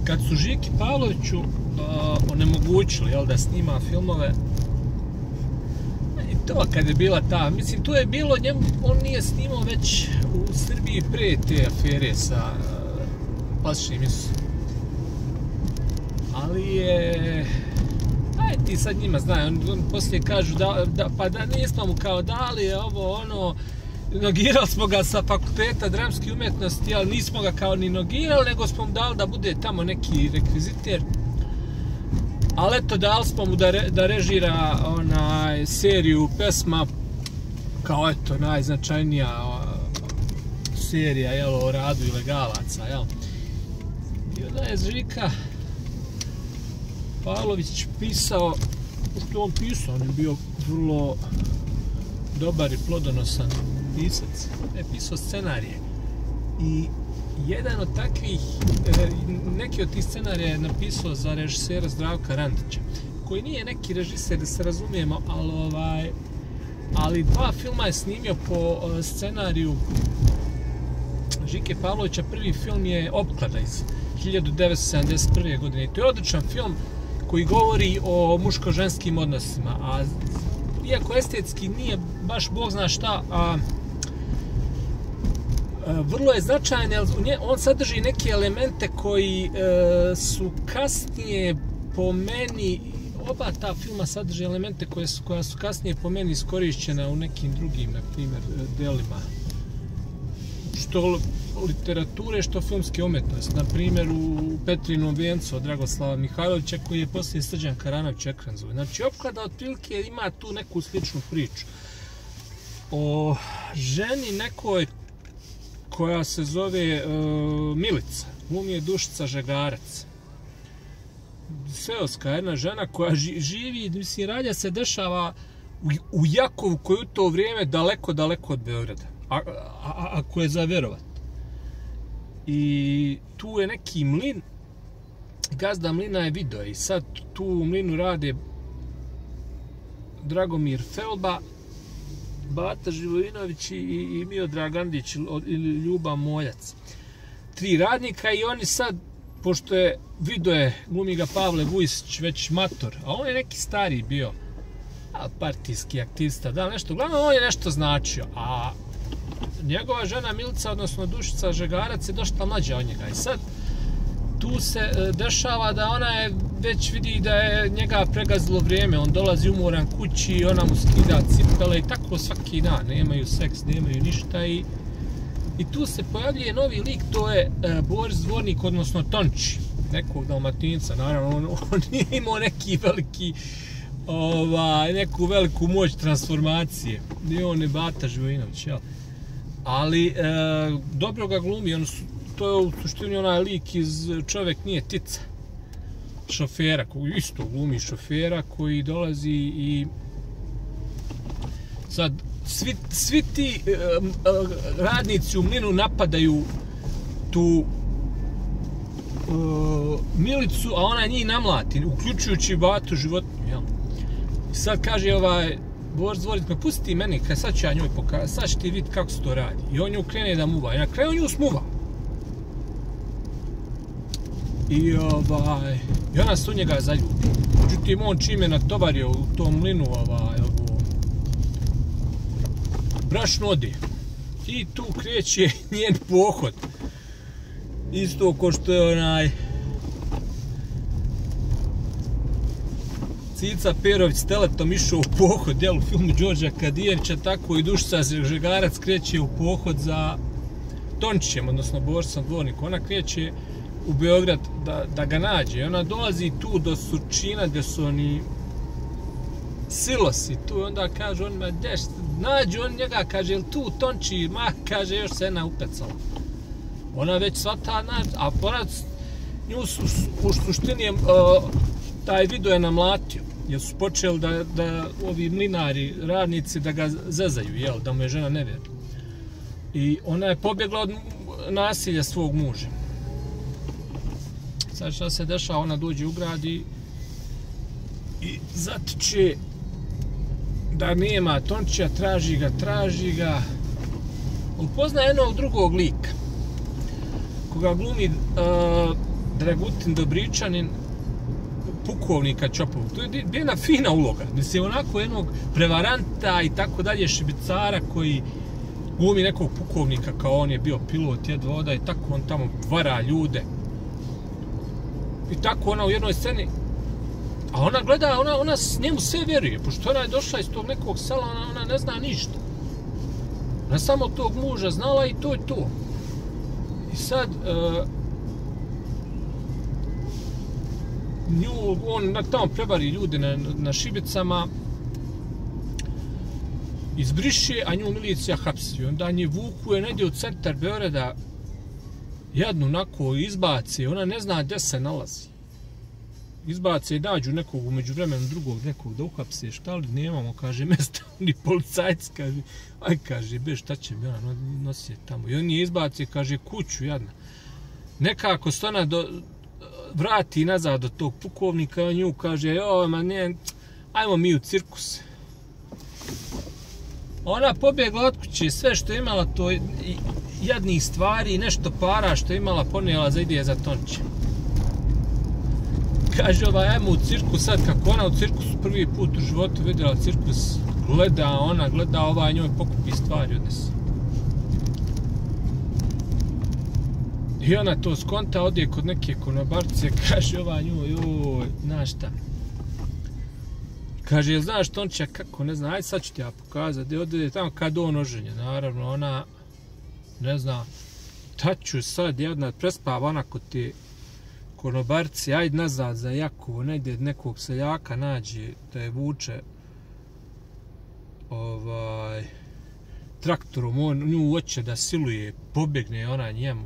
kad su Žiki Pavloviću onemogućili, jel, da snima filmove, i to kad je bila ta, mislim, to je bilo njemu, on nije snimao već u Srbiji pre te afere sa Plastičnim Isusom. Ali je, aj ti sad njima znaju, on poslije kažu pa da nismo mu kao dali ovo ono, nogirali smo ga sa fakulteta dramske umjetnosti, ali nismo ga kao ni nogirali, nego smo mu dali da bude tamo neki rekviziter. Ali eto, dali smo mu da režira seriju pesma, kao eto, najznačajnija serija, jel, o radu ilegalaca, jel. I onda je Žika Pavlović pisao, što on pisao, on je bio vrlo dobar i plodonosan pisac, je pisao scenarije. I jedan od takvih, neki od tih scenarija je napisao za režisera Zdravka Randića, koji nije neki režiser, da se razumijemo, ali dva filma je snimio po scenariju Žike Pavlovića. Prvi film je Opklada iz 1971. godine. I to je odličan film koji govori o muško-ženskim odnosima, a iako estetski nije baš bog zna šta, vrlo je značajan, jer on sadrži neke elemente koji su kasnije po meni, oba ta filma sadrži elemente koja su kasnije po meni iskorišćena u nekim drugim, na primjer, delima. Što literature, što filmske umjetnosti. Na primjer, u Petrinom vijencu od Dragoslava Mihajlovića, koji je poslije Srđan Karanović ekranizovao. Znači, Opklada otprilike ima tu neku sličnu priču. O ženi nekoj koja se zove Milica, glumi je Dušica Žegarac. Seoska jedna žena koja živi, mislim, radnja se dešava u Jakovu, koji u to vrijeme daleko, daleko od Beograda. Ako je za verovat. I tu je neki mlin, gazda mlina je video, i sad tu u mlinu rade Dragomir Felba, Bata Živojinović i Miodrag Andić ili Ljuba Moljac. 3 radnika, i oni sad, pošto je video je, glumi ga Pavle Vujsić, već mator, a on je neki stariji bio, partijski aktivista, da, nešto, uglavnom on je nešto značio, a njegova žena Milica, odnosno Dušica Žegarac, je došla mlađa od njega. I sad tu se dešava da ona je već vidi da je njega pregazilo vrijeme, on dolazi umoran kući, ona mu skida cipele i tako svaki dan, nemaju seks, nemaju ništa, i tu se pojavljuje novi lik, to je Boris Dvornik, odnosno Tonči, nekog Dalmatinca, naravno on nije imao neki veliki, neku veliku moć transformacije, nije on ne Bata Živojinović, jel? Ali dobro ga glumi, to je u suštini onaj lik iz Čovjek nije Tica, šofera, koji isto glumi šofera, koji dolazi i sad svi ti radnici u mlinu napadaju tu Milicu, a ona njih namlati, uključujući Batu životinju, jel? I sad kaže Boris Dvornik, me pusti meni, kad sad ću ja njoj pokazati, sad će ti vidjeti kako se to radi. I on nju krene da muva, i na kraju nju smuva. I ona se u njega zaljubi. Međutim, on čim je natovario u tom mlinu brašno ode. I tu kreće njen pohod. Isto ko što je Cica Perović s teletom išao u pohod, jel, u filmu Đorđa Kadijevića, tako i Dušica Žegarac kreće u pohod za Tončićem, odnosno Borisom Dvornikom. Ona kreće u Beograd da ga nađe. I ona dolazi tu do Surčina gdje su oni silosi tu, i onda kaže on, nađe on njega, kaže, jel tu Tonči, kaže, još se jedna upecala. Ona već svata, a pored nju u suštini taj video je namlatio, jer su počeli da ovi mlinari, radnici, da ga zezaju, jel, da mu je žena nevjerna. I ona je pobjegla od nasilja svog muža. Sad šta se dešava, ona dođe u grad i zatiče da nema Tončića, traži ga. Upozna jednog drugog lika, koga glumi Dragutin Dobričanin pukovnika Čopovu. To je jedna fina uloga. Mislim, onako jednog prevaranta i tako dalje, šibicara koji glumi nekog pukovnika kao on je bio pilot jedva oda i tako on tamo vara ljude. I tako ona u jednoj sceni, a ona gleda, ona njemu sve vjeruje, pošto ona je došla iz tog nekog sela, ona ne zna ništa. Ona samo tog muža znala i to je to. I sad, on tamo prevari ljude na šibicama, izbriše, a nju milicija hapsi. Onda nje vuku je negdje u centar Beograda, jadnu onako izbaci, ona ne zna gdje se nalazi. Izbace i nađu nekog umeđu vremenu drugog nekog da uhapse, šta li nemamo, kaže, mjesta, ni policajci, kaže, aj, kaže, be, šta će mi ona nositi tamo. I on je izbaci, kaže, kuću, jadna. Nekako se ona vrati nazad do tog pukovnika, on nju kaže, joj, ma ne, ajmo mi u cirkus. Ona pobjegla od kuće, sve što je imala, to jadnih stvari, nešto para što je imala, ponijela za ide za Tonče. Kaže ajmo u cirkus, sad kako ona u cirkusu prvi put u životu vidjela cirkus, gleda njoj pokupi stvari odnese. I ona to skonta, ode kod neke konobarce, kaže nju, joj, znaš šta. Kaže, znaš Tončija kako, ne znam, ajde sad ću ti ja pokazati, ode tamo kad on oženje, naravno ona, ne znam, taču sad jedna prespava ona kod te konobarci, ajde nazad za Jakovo, negdje nekog seljaka nađe da je vuče traktorom, on nju hoće da siluje, pobjegne ona njemu.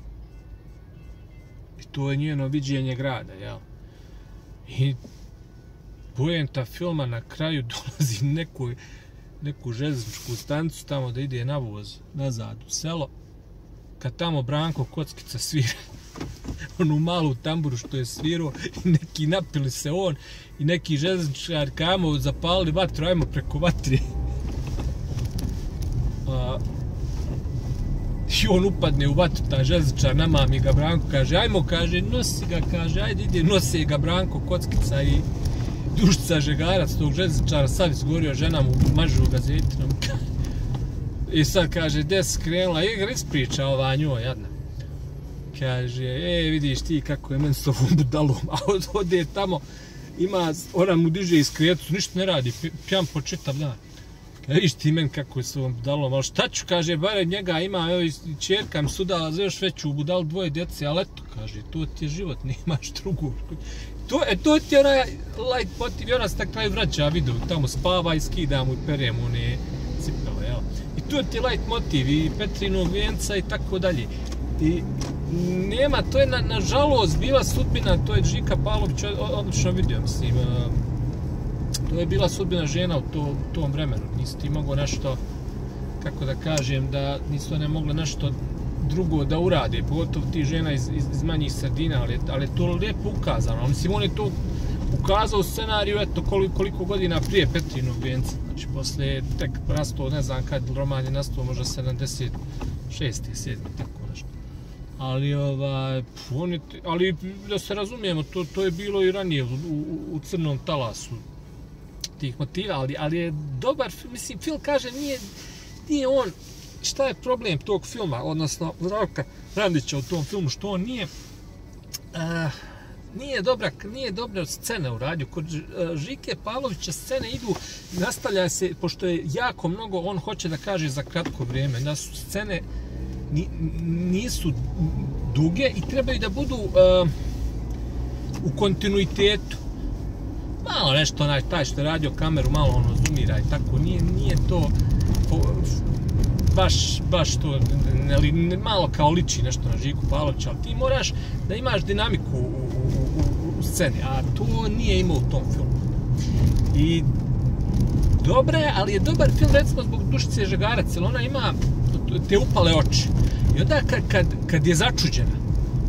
I to je njeno viđenje grada, jel? I poenta filma na kraju dolazi neku željezničku stanicu tamo da ide na voz nazad u selo, kad tamo Branko Kockica svira onu malu tamburu što je svirao i neki napili se on i neki željezničar kamo zapalili vatru, ajmo preko vatri. I on upadne u vatru, ta željezničar namami ga Branko, kaže ajmo, kaže, nosi ga, kaže, ajde ide, nosi ga Branko Kockica i Dušica Žegarac tog željezničara, sad izgorio, žena mu mažu gazetinom. I sad kaže, gdje si krenula, ispriča ova njoj, jadna. Kaže, vidiš ti kako je meni s ovom budalom, a ode tamo, ona mu diže iz kretu, ništa ne radi, pijan po čitav dan. Vidiš ti meni kako je s ovom budalom, ali šta ću, kaže, bare njega ima, evo i čerka mi sudala za još veću budalu, 2 djece, ali eto, kaže, to ti je život, nemaš drugu. To ti je onaj light motiv i ona se na kraju vraća, vidu, tamo spava i skida mu i pere mu one cipele, jel? I to ti je light motiv i Petrinog vijenca i tako dalje. I nema, to je nažalost bila sudbina, to je Žika Pavlović odlično vidio, mislim, to je bila sudbina žena u tom vremenu, nisi ti mogao nešto, kako da kažem, da nisu one mogle nešto drugo da urade, pogotovo ti žena iz manjih sredina, ali je to lijepo ukazano. Mislim, on je to ukazao u scenariju, eto, koliko godina prije Petrinog vijenca. Znači, posle tek nastao, ne znam kad roman je nastao, možda 76. 7. tako nešto. Ali da se razumijemo, to je bilo i ranije u crnom talasu tih motiva, ali je dobar, mislim, film kaže, nije on, šta je problem tog filma, odnosno Zdravka Randića u tom filmu, što on nije dobra scena u radiju. Kod Žike Pavlovića scene idu, nastavlja se, pošto je jako mnogo, on hoće da kaže za kratko vrijeme, da su scene nisu duge i trebaju da budu u kontinuitetu. Malo nešto, taj što je radio kameru, malo ono zoomira i tako, nije to baš to, malo kao liči nešto na Žiku Pavlovića, ali ti moraš da imaš dinamiku u sceni, a to nije imao u tom filmu. I dobre, ali je dobar film recimo zbog Dušice Žegarac, jer ona ima te upale oči. I onda kad je začuđena,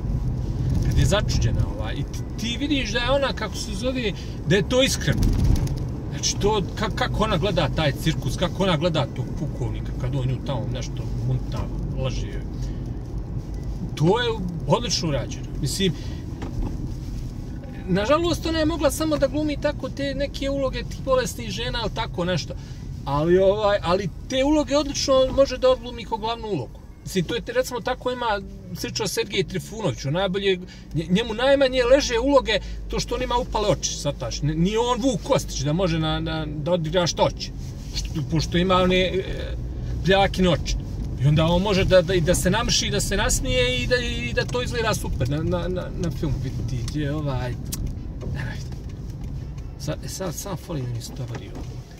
i ti vidiš da je ona, kako se zove, da je to iskreno. Znači to, kako ona gleda taj cirkus, kako ona gleda tog pukovnika, kad on nju tamo nešto munta, laže. To je odlično urađeno. Mislim, nažalost, ona je mogla samo da glumi tako te neke uloge tih bolesnih žena, ali tako nešto. Ali te uloge odlično može da odglumi kao glavnu ulogu. Mislim, to je, recimo, tako ima slično Sergej Trifunović, njemu najmanje leže uloge to što on ima upale oči, sataš. Nije on Vuk Kostić da može da odigra što hoće, pošto ima one pljakine oči. I onda on može da se namši, da se nasmije i da to izgleda super na filmu. Vidite, sad sam folim mi istoriju.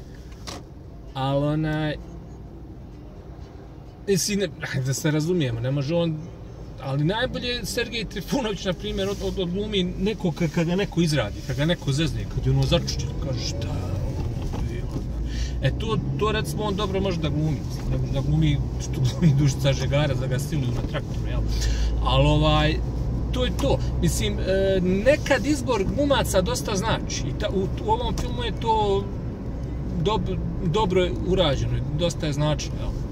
Ali mislim, da se razumijemo, ne može on, ali najbolje Sergej Trifunović, na primjer, odglumi nekog kad ga neko izradi, kad ga neko zezne, kad je ono začučen, kaže šta je ovo. To recimo on dobro može da glumi, da glumi Dušica Žegara, da ga siluju na traktoru, jel? Ali to je to. Mislim, nekad izbor glumaca dosta znači. U ovom filmu je to dobro urađeno, dosta je značajno, jel?